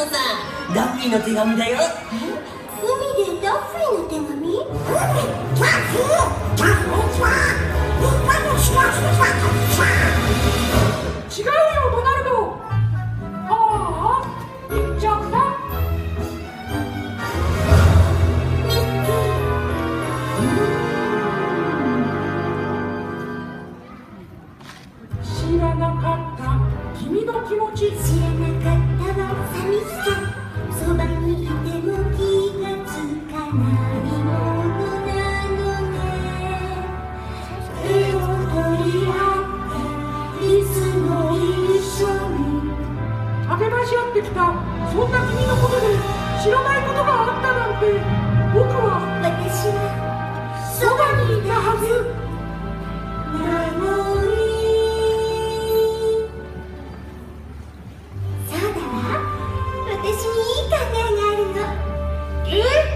さ、ダッフィーの手紙だよ。 海でダッフィーの手紙？ ダッフィーはみんなの幸せさ。 違うよドナルド。ああ、行っちゃった。 ミッキー。知らなかった君の気持ち。 知らなかったわ寂しさ。そばにいても気がつかないものなのね。手を取り合っていつも一緒に励まし合ってきたそんな君のことで知らないことがあったなんて。僕は私はそばにいたはずなのに。そうだわ、私にいい考えがあるの。 え？